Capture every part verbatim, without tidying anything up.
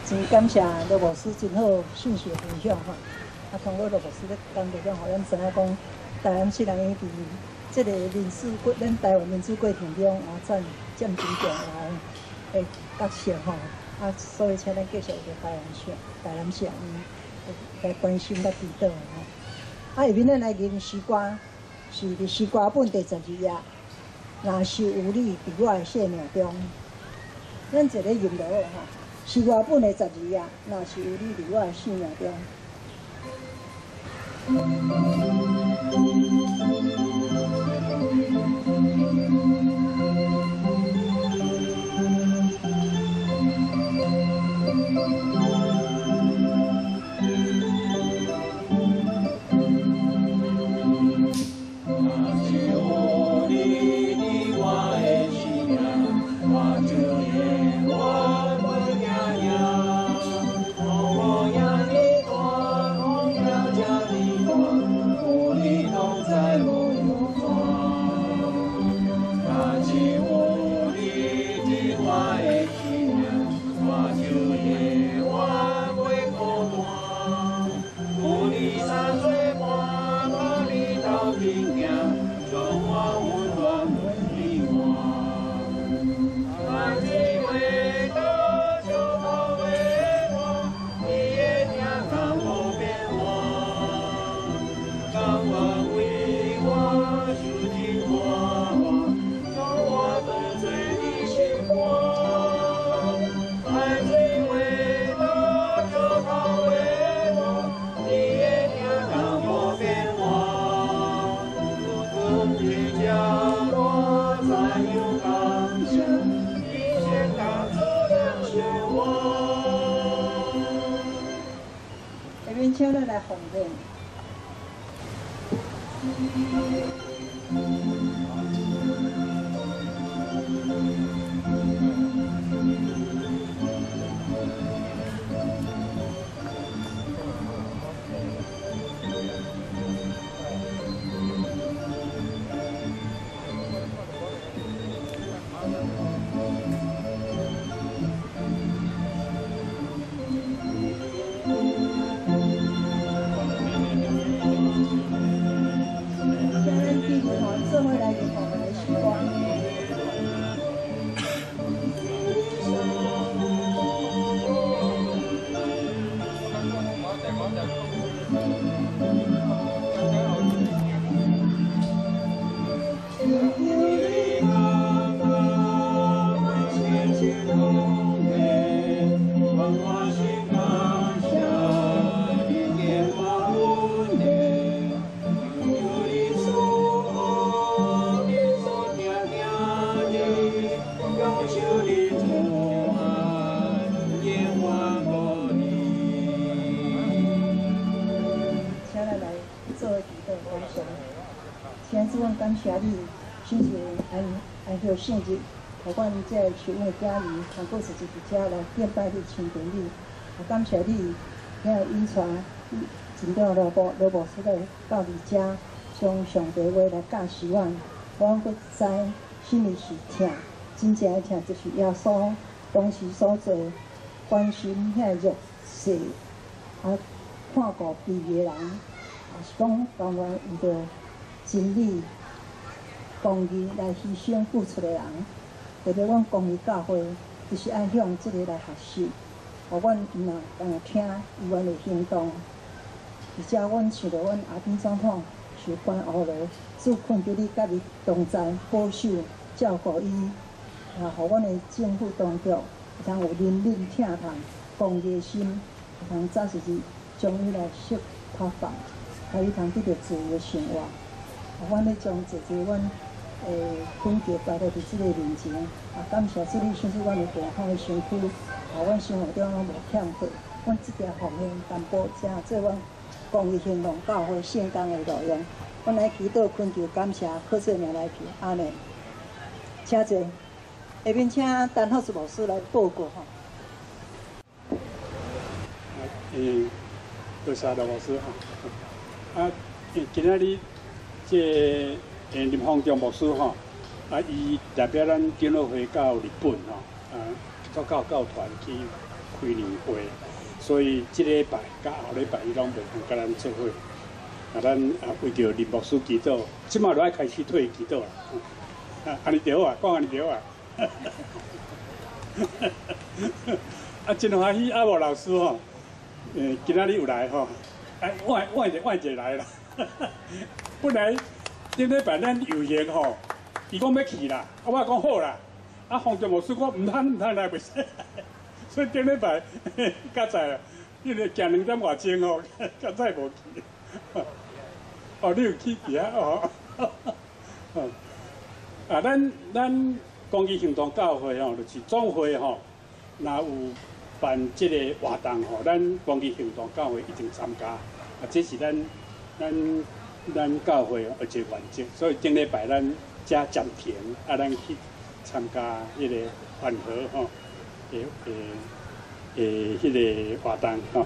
真感谢罗牧师真好信息分享吼，啊，通过罗牧师咧讲着讲，互咱知影讲，台湾虽然已伫即个民主过，咱台湾民主过程中啊占占真重要的角色吼，啊，所以请咱继续着台湾社、台湾社会来关心甲指导吼。啊，下面咱来吟诗歌，是伫诗歌本第十二页，若是有你伫我的生命中，咱一个吟落吼。 是我本的十二页，若是有你伫我的生命中。请咱来奉献。感谢你，亲像安安许圣日，互阮这受恩的家人通过十字架来敬拜你、亲近你。也感谢你，遐引传真正罗牧罗牧师来到你遮，将上帝话来教示阮。阮搁知心里是疼，真正的疼就是耶稣当时所做，关心遐弱势，啊，看顾卑微的人，也是讲甘愿为着真理。 公义来牺牲付出的人，特别阮公益教会就是爱向这个来学习，互阮毋若当听伊阮的行动，而且阮想到阮阿扁总统受关乌罗，主困着你甲你同在，保守照顾伊，也互阮的政府当局会通有认真疼痛公益的心，会通早时是将伊来释释放，互伊通得到自由的生活。阮咧将这这阮。 诶，分别摆在伫即个面前，啊，感谢主你伸出阮的大方的身躯，啊，阮生活中拢无欠缺，阮即条奉献担保，正做阮公益行动教会圣工的路用。阮来祈祷、恳求、感谢，靠这名来祈，阿门。请坐，下面请陈福士牧师来报告吼。 诶，多谢罗牧师哈。啊，今仔日这。 诶，林芳中牧师吼，啊，伊代表咱敬老会到日本吼，啊，做教教团去开年会，所以即礼拜甲后礼拜伊拢袂通甲咱做伙。啊，咱啊为着林牧师祈祷，即马就爱开始退祈祷啦。啊，安尼对啊，讲安尼对啊。啊，真欢喜阿无老师吼，诶，今仔日有来吼，哎，晚晚者晚者来啦。本来顶礼拜咱游行吼，伊讲要去啦，啊，我讲好啦，啊，洪忠牧师讲唔通唔通来袂使，所以顶礼拜较早啦，因为行两点外钟吼，较早无去。哦，你有去去啊？哦，啊，咱咱公益行动教会吼，就是总会吼，若有办即个活动吼，咱公益行动教会一定参加。啊，这是咱咱咱教会一个原则，所以顶礼拜咱加暂停，啊，咱去参加迄个饭盒吼，诶诶诶，迄个活动吼，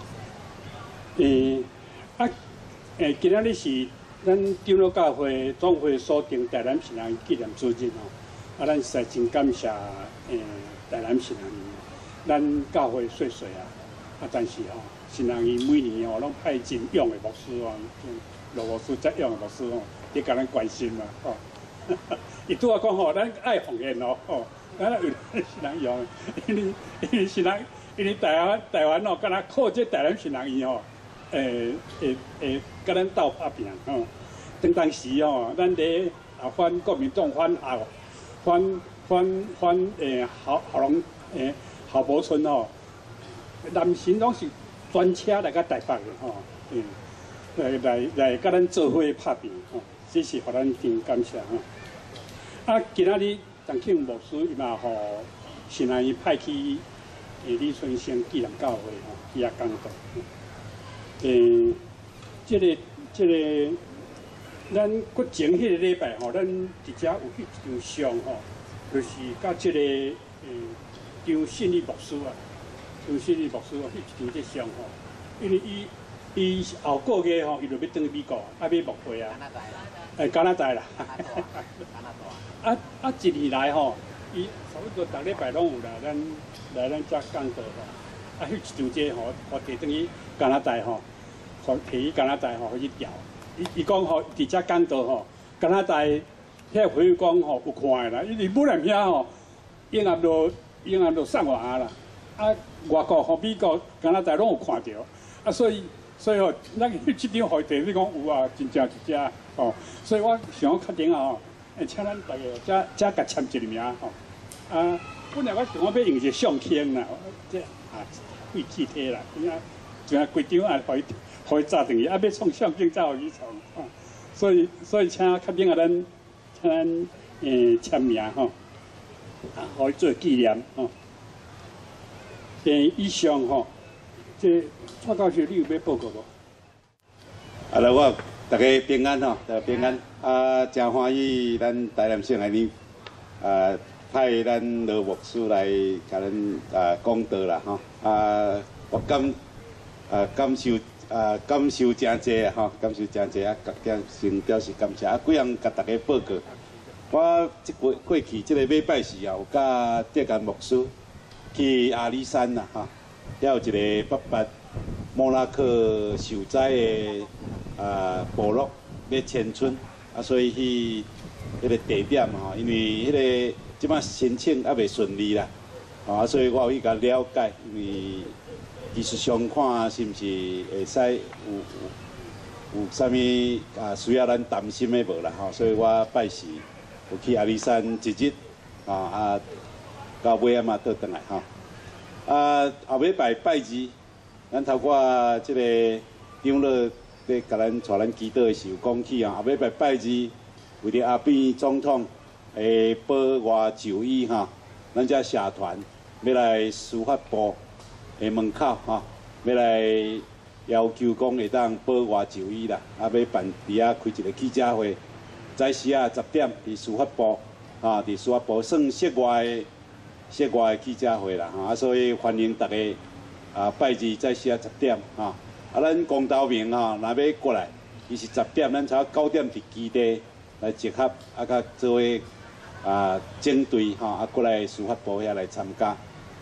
诶啊。诶，今仔日是咱长老教会总会锁定台南信仰纪念主日吼，啊，咱实在真感谢诶台南信仰伊，咱教会细细啊，啊，但是吼，信仰伊每年吼拢派真勇的牧师哦，罗牧师遮勇的牧师吼，伫甲咱关心嘛吼。伊拄啊讲吼，咱爱奉献哦，吼，咱有信仰用，因为因为信仰，因为台湾台湾哦，敢若靠这台南信仰伊吼。诶诶诶，甲咱斗拍拼吼。当当时吼，咱咧啊反国民党反校反反反诶校校龙诶校保村吼，男神拢是专车来甲台北的吼，嗯，来来来甲咱做伙拍拼吼，这是互咱真感谢吼。啊，今仔日陈庆牧师伊嘛吼，是来派去诶李春生纪念教会吼，去遐讲道。诶，即、这个即、这个，咱搁前迄个礼拜吼，咱直接有去一场上吼，就是甲即、这个诶张信义牧师啊，张信义牧师啊，去一场即上吼，因为伊伊后个月吼，伊就要转去美国，啊要牧会啊，诶加拿大啦，啊啊一年来吼，伊差不多逐礼拜拢有来咱来咱遮讲道吼，啊迄一场即吼，我摕转去。加拿大吼，互摕去加拿大吼去调。伊伊讲吼，伫遮讲道吼，加拿大遐回讲吼有看的啦，因为本来遐吼，英也都英也都送外下啦。啊，外国吼美国、加拿大拢有看到，啊，所以所以吼，咱去即场会地，你讲有啊，真正一只吼，所以我想确定啊吼，会请咱大家遮遮甲签一个名吼。啊，本来我想我要用一个相片啦，这啊废气体啦，怎啊？就啊，规张啊，互伊互伊炸等于啊，要创相片才互伊创啊，所以所以请确定啊，咱请咱诶签名吼，啊，互伊做纪念吼。诶，以上吼，这蔡教授你有要报告无？ 啊，来我大家平安吼，大家平安啊，真欢喜咱台南省安尼啊，派咱罗牧师来甲咱啊讲道啦吼啊，我感。啊，感受啊，感受真济啊，吼，感受真济啊，甲先表示感谢啊，几样甲大家报告。我即过过去即个礼拜四啊，有甲德干牧师去阿里山啦，吼，遐有一个北北莫拉克受灾的啊部落要迁村啊，所以去迄个地点吼，因为迄个即摆申请还未顺利啦，啊，所以我有去甲了解，因为。技术上看是毋是会使有有有啥物啊需要咱担心的无啦吼，所以我拜四有去阿里山一日啊啊，到尾仔嘛倒转来吼。啊后尾拜拜二，咱透过即个长老咧甲咱带咱祈祷的时候讲起啊，后尾拜拜二为着阿扁总统诶保外就医吼，咱遮社团要来司法部。诶，门口吼，要来要求讲会当保外就医啦，啊，要办伫遐开一个记者会，早时啊十点伫司法部，啊，伫司法部算室外的室外的记者会啦，啊，所以欢迎大家啊拜二早时啊十点，哈，啊，咱公道明吼，若要过来，伊是十点，咱差九点伫基地来集合，啊，甲做伙啊整队吼，啊，过来司法部遐来参加。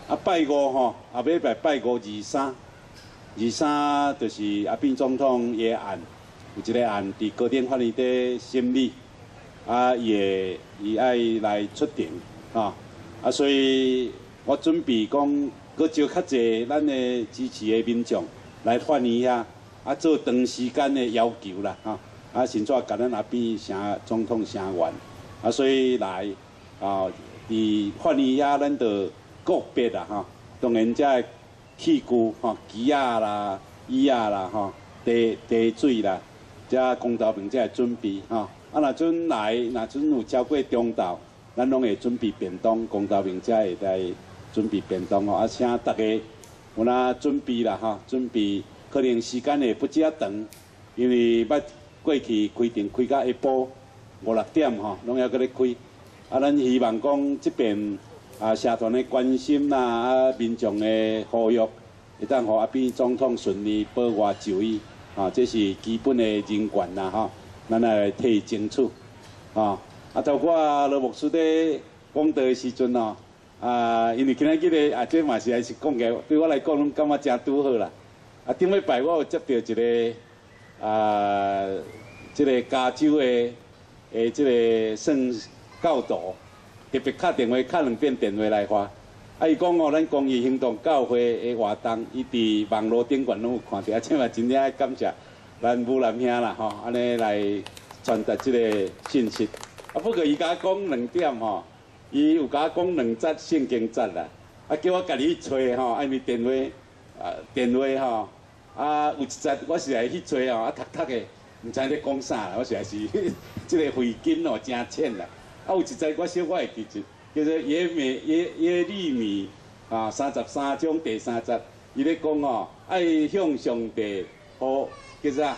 啊，拜五吼，后尾拜拜五二三，二三就是阿扁总统伊个案，有一个案伫高等法院底审理，啊，伊会伊爱来出庭，吼，啊，所以我准备讲，佮招较济咱的支持的民众来法院遐，啊，做长时间的要求啦，吼，啊，甚至甲咱阿扁声总统声援，啊，所以来，啊，伫法院遐咱就。个别啦吼，当然遮器具吼，机啊啦、椅啊啦吼、茶茶水啦，遮公道面遮会准备吼。啊，若阵来，若阵有超过中昼，咱拢会准备便当，公道面遮会来准备便当吼。啊，请大家有哪准备啦吼，准备可能时间会不遮长，因为捌过去开庭开到下晡五六点吼，拢还搁咧开。啊，咱希望讲即边。啊，社团的关心啦，啊，民众的呼吁，会当互阿扁总统顺利保外就医，啊，这是基本的人权啦，吼，咱来替伊争取，啊，啊，包括罗牧师在讲道的时阵哦，啊，因为今仔日个啊，这嘛是还是讲个，对我来讲，拢感觉真拄好啦。啊，顶礼拜我有接到一个啊，这个加州的诶，这个算教导。特别敲电话，敲两遍电话来话，啊，伊讲哦，咱公益行动教会的活动，伊伫网络顶悬拢有看到，啊，这嘛真正感谢咱武南兄啦吼，安尼来传达即个信息。啊，不过伊甲讲两点吼，伊有甲讲两节圣经节啦，啊，叫我家己去找吼，因为电话啊电话吼，啊有一节我是来去找吼，啊，读读的，毋知咧讲啥啦，我实在是即个慧根哦真浅啦。啊，有一节我小我会记住，叫做耶米耶耶利米啊，三十三章第三节，伊咧讲哦，爱向上帝好叫啥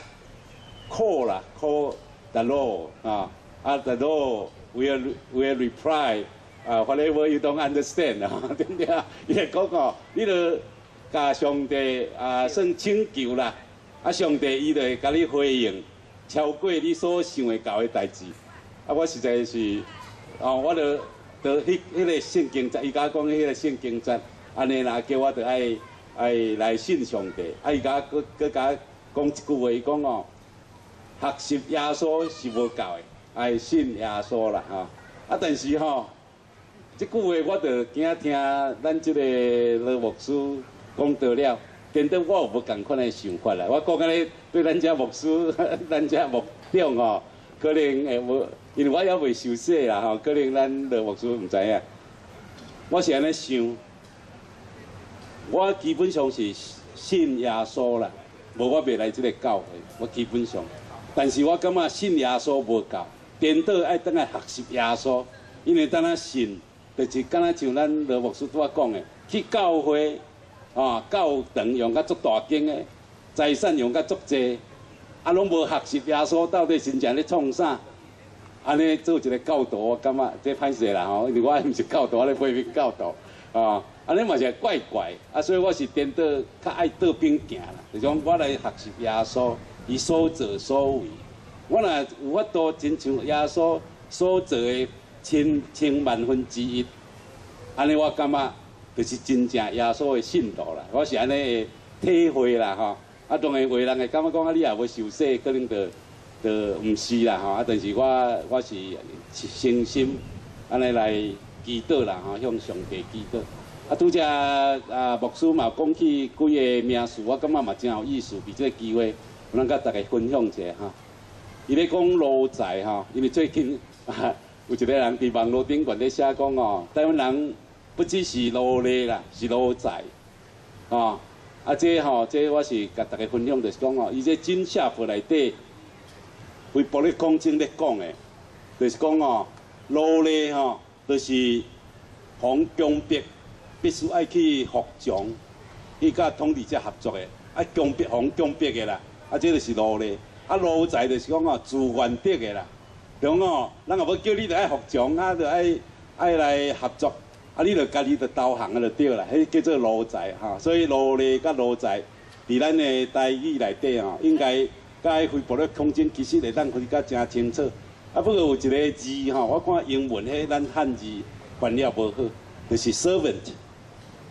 call 啦 ，call the Lord 啊，啊 the Lord will will reply 啊 whatever you don't understand 啊，对不对啊？伊咧讲哦，你著甲上帝啊算请求啦，啊上帝伊就会甲你回应，超过你所想会到的代志。啊，我实在是，哦，我著著迄迄个圣经节，伊甲讲迄个圣经节，安尼啦，叫我著爱爱来信上帝。啊，伊甲佮佮甲讲一句话，伊讲哦，学习耶稣是无够的，爱信耶稣啦，吼。啊，但是吼，即句话我著惊听咱即个罗牧师讲到了，颠倒我有无共款的想法啦。我讲安尼对咱遮牧师、咱遮牧长吼。可能诶无，因为我还未受洗啦吼，可能咱罗牧师毋知影。我是安尼想，我基本上是信耶稣啦，无我袂来即个教会，我基本上。但是我感觉信耶稣无够，颠倒爱等来学习耶稣，因为等下信，就是敢若像咱罗牧师拄仔讲诶，去教会啊，教堂用甲足大间诶，财产用甲足济。啊，拢无学习耶稣到底真正咧创啥？安尼做一个教导，我感觉这歹势啦吼，因为我毋是教导，我咧批评教导啊，安尼嘛是怪怪啊，所以我是颠倒较爱倒边行啦，就讲我来学习耶稣，伊所做所为，我若有法度亲像耶稣所做的千千万分之一，安尼我感觉就是真正耶稣的信徒啦，我是安尼的体会啦吼。啊，当然有人会感觉讲啊，你也无受洗，可能就就毋是啦吼。啊，但是我我是诚心安尼来祈祷啦吼，向上帝祈祷。啊，拄则啊牧师嘛讲起几个名词，我感觉嘛真有意思，伫这个机会，我咱甲大家分享一下哈。伊咧讲奴才吼，因为最近啊有一个人伫网络顶悬咧写讲哦，台湾人不只是奴隶啦，是奴才，哦。啊，这吼、喔，这我是甲大家分享，就是讲哦，伊这真社会内底，微博咧讲真咧讲诶，就是讲哦，奴隶吼，就是从强迫必须爱去服从，去甲统治者合作诶，啊强迫从强迫诶啦，啊这就是奴隶，啊奴才就是讲哦自愿得诶啦，就讲哦，咱也无叫你着爱服从，啊着爱爱来合作。啊，你著家己著投降啊，就对啦，迄叫做奴才哈。所以奴隶甲奴才，伫咱的台语内底吼，应该甲迄微博咧空间其实会当分甲真清楚。啊，不过有一个字吼，我看英文迄咱汉字翻了无好，就是 servant。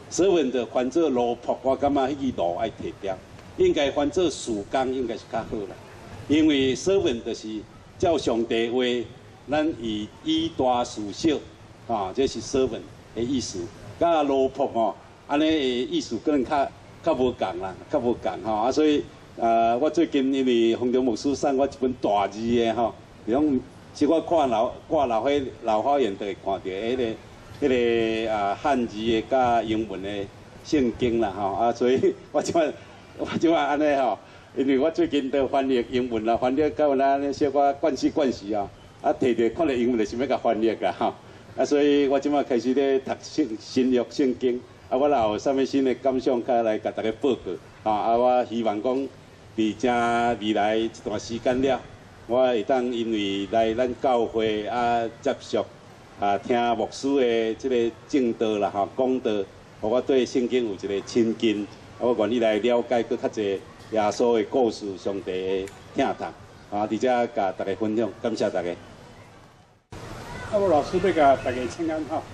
servant 的翻做奴仆，我感觉迄个奴爱摕掉，应该翻做事工应该是较好啦。因为 servant 就是照上帝话，咱以以大事小，啊，这是 servant 的意思。甲奴仆吼，安尼的意思可能较较无共啦，较无共吼啊，所以呃，我最近因为洪忠牧师送我一本大字的吼，比如即我看老挂老花老花眼都会看到迄、那个。迄、那个啊汉字的甲英文的圣经啦吼啊，所以我即摆我即摆安尼吼，因为我最近都翻译英文啦，翻译到咱咧小可惯习惯习啊，啊摕着看到英文就想要甲翻译啦吼，啊所以我即摆开始咧读新新约圣经，啊我若有啥物新的感想，较来甲大家报告，啊啊我希望讲伫正未来一段时间了，我会当因为来咱教会啊接触。啊，听牧师的即个正道啦，吼讲道，互我对圣经有一个亲近，我愿意来了解佫较侪耶稣的故事、上帝的听谈，啊，伫遮甲大家分享，感谢大家。 啊，我老师要甲大家请安吼。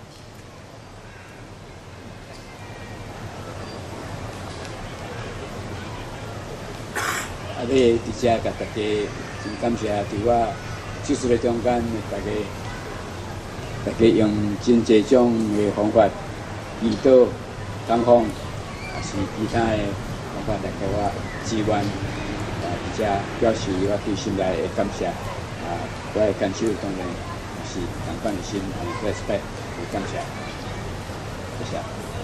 啊，你伫遮甲大家真感谢，伫我手术的中间，大家。大家用真侪种的方法，祈祷、感恩，也是其他的方法来给我支援，啊，而且表示我对心内的感谢，啊，我的感受当然是同款的心，和 respect， 感谢，谢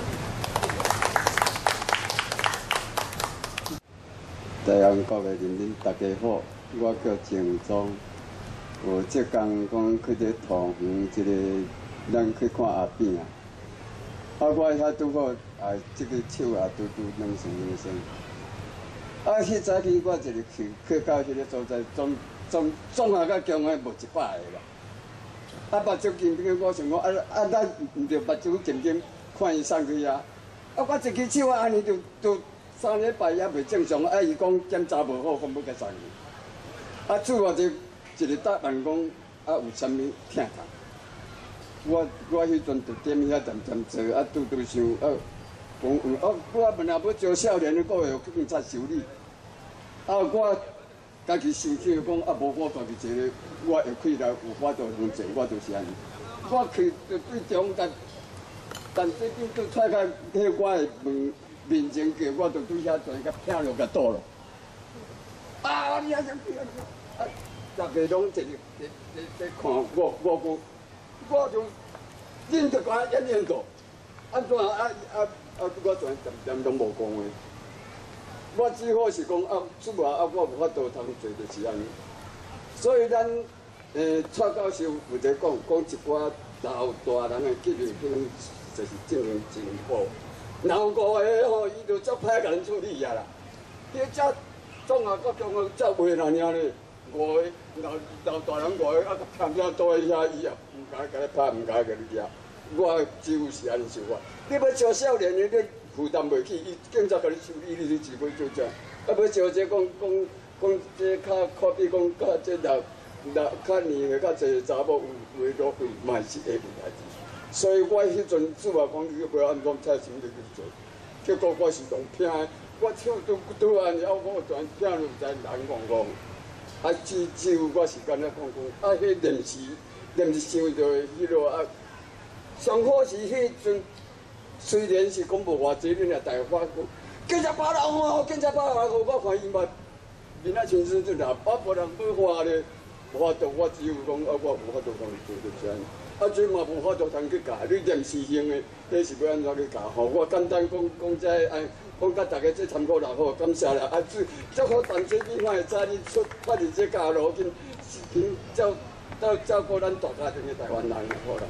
谢。 大安国的人民大家好，我叫郑忠。有即工讲去咧桃园一个，咱去看阿扁啊。啊，我遐拄好啊，即个手也拄拄两酸两酸。啊，迄早起我一日去去到迄个所在，总总总下到强个无一百个啦。啊，目睭紧紧，我想讲啊啊，咱毋着目睭紧紧看伊送去啊。啊，我一支手啊，安尼就就三礼拜也袂正常。啊，伊讲检查无好，讲要甲送去。啊，主要就。一日答问讲啊有啥物疼痛？我我迄阵就踮遐站站坐，啊拄拄想啊讲啊我本来要招少年的个月去警察修理，啊我家己想起讲啊无我家己一个我会开来有法度通坐，我就是安尼。我去就对中间，但这边都踹开迄我的门面前过，我就对遐坐甲拼落甲倒了。啊你啊啊！大家拢一直在在在看我，我我我就忍着甲忍忍住，安怎啊啊啊！我全点点拢无讲话，我只好是讲啊，出外啊，我无法度通做，就是安尼。所以咱诶，蔡教授有在讲讲一寡老大人的记忆力，就是正经真好。老五个吼，伊就足歹甲咱处理啊啦。迄只总啊，各种个则袂那尔咧。五个老老大人五个啊，偏偏倒喺遐，伊也唔敢甲你拍，唔敢甲你抓。我几乎是安尼想法。你要招少年的，你负担袂起，伊警察甲你处理，你是自己做啥？啊，要招这讲讲讲这较可比讲甲这老老较年的较侪查某有有落去，嘛是会有代志。所以我迄阵主要讲你要安怎菜什么去做，结果我是用拼的，我手拄拄安尼，啊我全拼落在人戆戆。啊，只只有我是干那讲讲，啊，迄临时临时想到迄落啊，上好是迄阵，虽然是讲无偌济，恁也大发讲，警察把人吼，警察把人吼，我看伊嘛面啊青春俊啊，啊无人要花咧，无法度，我只有讲啊，我无法度通做着啥，啊，这嘛无法度通去教，你临时性的，迄是要安怎去教？吼，我简单讲讲这哎。讲甲大家这参考就好，感谢啦！啊，最最好同齐你看会早日出发现这家路，紧紧照照照顾咱大家庭的台湾人就好啦。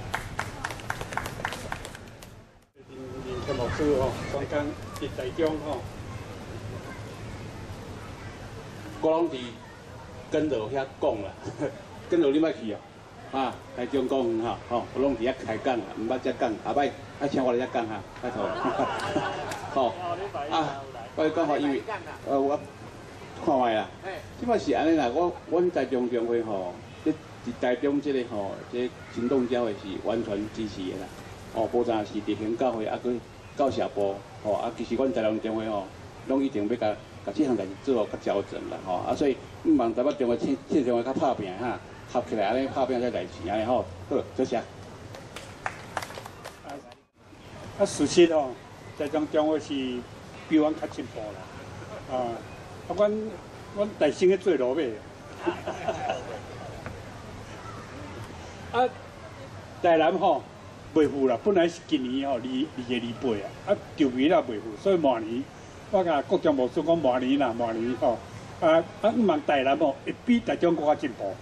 林天牧师吼，刚刚伫台中吼，我拢伫跟着遐讲啦，跟着你莫去哦，啊，台中公园吼，吼，我拢伫遐开讲啦，毋捌遮讲，下摆爱请我来遮讲哈，拜托。吼啊！我讲吼，因为呃，我看卖啦，即摆是安尼啦。我阮台中教会吼，即伫台中即个吼，即行动教会是完全支持的啦。哦，无但是地形教会，啊，佮到社部，吼啊，其实阮台南中会吼，拢一定要甲甲这项代志做较调整啦，吼啊，所以毋望台北中会这这中会较拍拼哈，合起来安尼拍拼才代志安尼吼，好，多谢。 啊，事实吼，在种中会是比阮较进步啦，啊，啊，阮阮大生去做路尾。啊，台南吼袂赴啦，本来是今年吼二二月二八啊，啊就尾啦袂赴，所以明年我甲国中牧师讲明年啦，明年吼啊啊毋望台南吼会比台中搁较进步。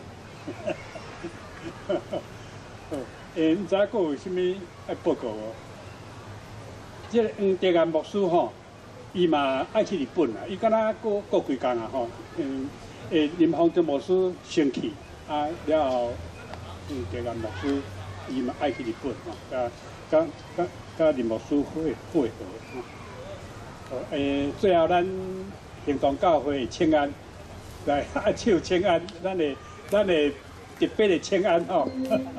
诶，毋知影佫有啥物爱报告无？即个嗯，地安牧师吼，伊嘛爱去日本啦，伊敢若过过几工啊吼，嗯，诶，林芳正牧师先去，啊了后。嗯，地安牧师伊嘛爱去日本吼，甲甲甲甲林牧师会会合吼。诶，最后咱行动教会请安，来啊唱请安，咱的咱的特别的请安吼。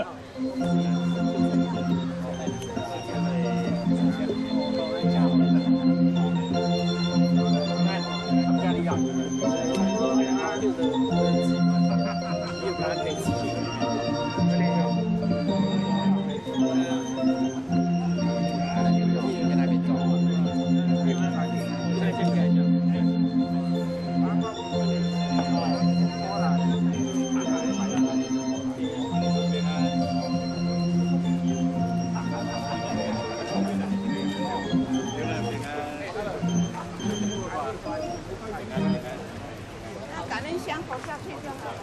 感恩香投下去就好。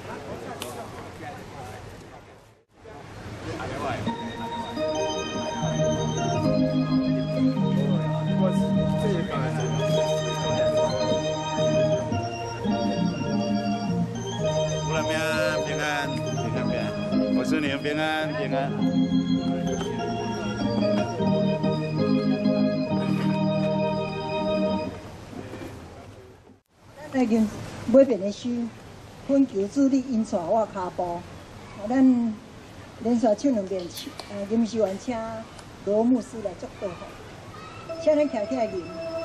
我们平安平安平安平安，我祝你们平安平安。 咱来跟尾边的诗，恳求主你引带我脚步。啊，咱连续唱两遍，呃，吟诗完请罗牧师来祝祷吼，请咱徛起来吟。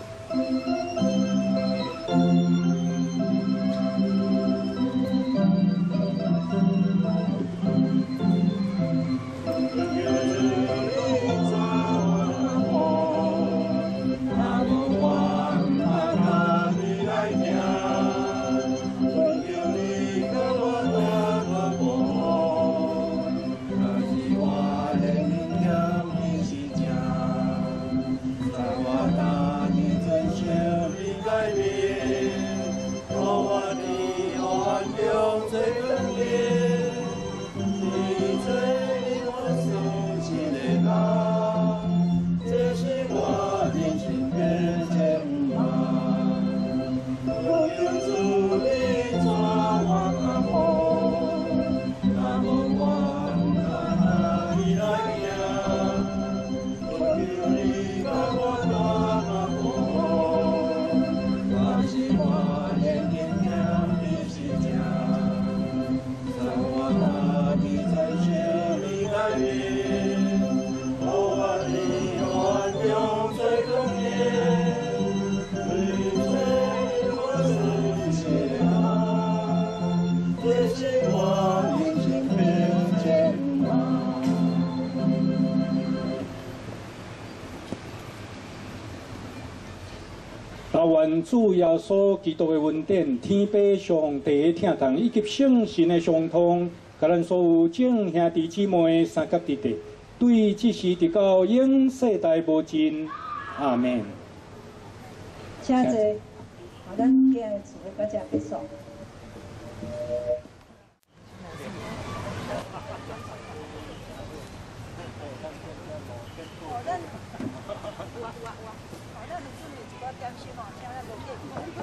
愿主耶稣基督的恩典、天父上帝的疼痛以及圣神的相通，甲咱所有众兄弟姊妹三甲弟弟，对这时直到永世代无尽。阿门。 请坐，好，咱今日词到这结束。好，咱有啊有啊有啊，好，咱有准备一个点心哦，请咱无计。